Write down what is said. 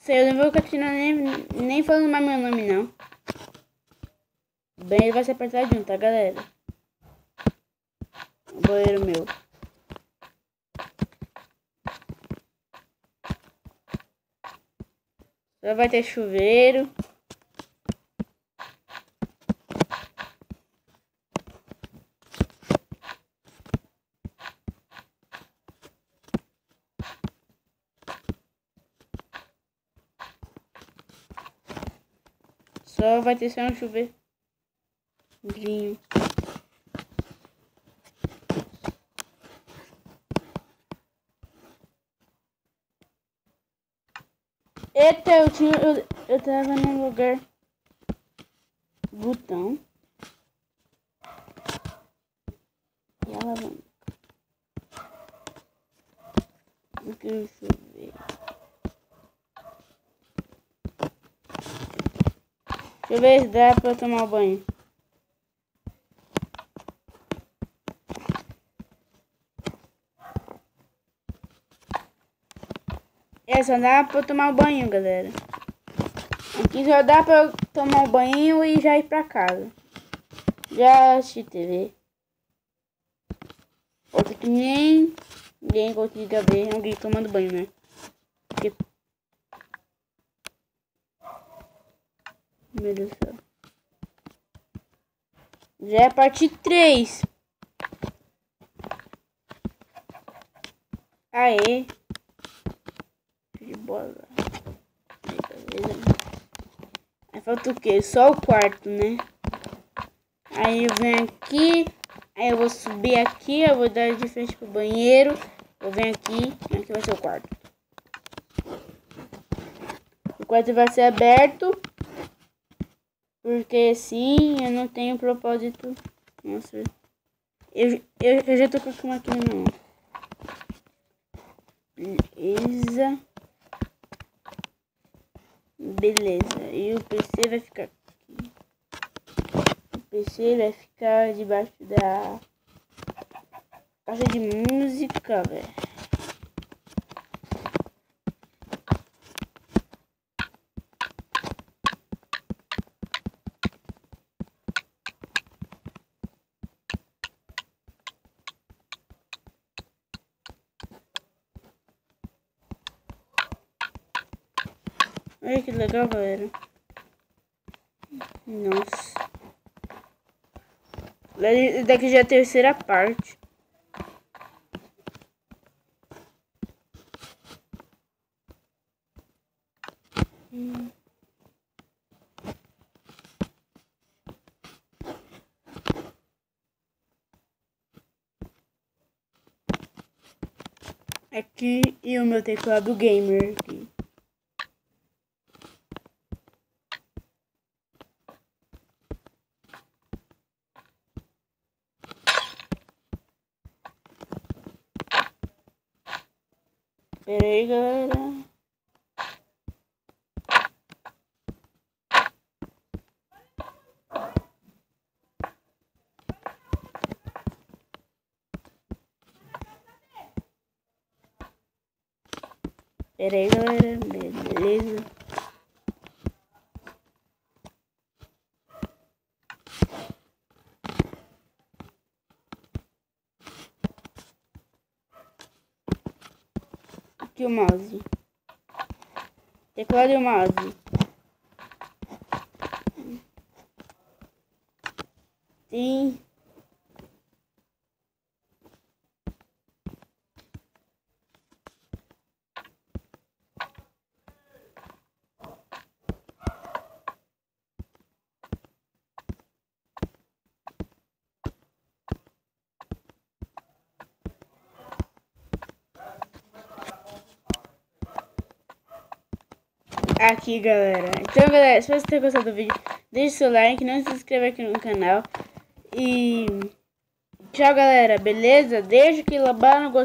Sei, eu não vou continuar nem falando mais meu nome, não. O banheiro vai ser apertadinho, tá, galera? O banheiro meu. Só vai ter chuveiro. Só vai ter só um chuveirinho. Eita, eu tava num lugar. Botão. E a alavanca. Deixa eu ver. Deixa eu ver se dá pra tomar banho. Só dá pra eu tomar banho, galera. Aqui só dá pra eu tomar um banho e já ir pra casa. Já assisti TV. Outro que ninguém consiga ver alguém tomando banho, né? Porque... Meu Deus do céu. Já é a parte 3. Aê. De bola. Aí falta o que? Só o quarto, né? Aí eu venho aqui. Aí eu vou subir aqui. Eu vou dar de frente pro banheiro. Eu venho aqui. Aqui vai ser o quarto. O quarto vai ser aberto. Porque assim eu não tenho propósito. Nossa. Eu já tô com a cama aqui na minha mão. Beleza. Beleza. E o PC vai ficar aqui. O PC vai ficar debaixo da caixa de música, velho. Olha que legal, galera. Nossa. Daqui já é a terceira parte. Aqui e o meu teclado gamer aqui. Pera aí, galera. Pera aí, galera. Beleza. Aqui o mouse. Teclado e o mouse. Sim. Aqui, galera. Então, galera, se você ter gostado do vídeo, deixe seu like, não se inscreva aqui no canal. E tchau, galera. Beleza? Deixa aquele lá no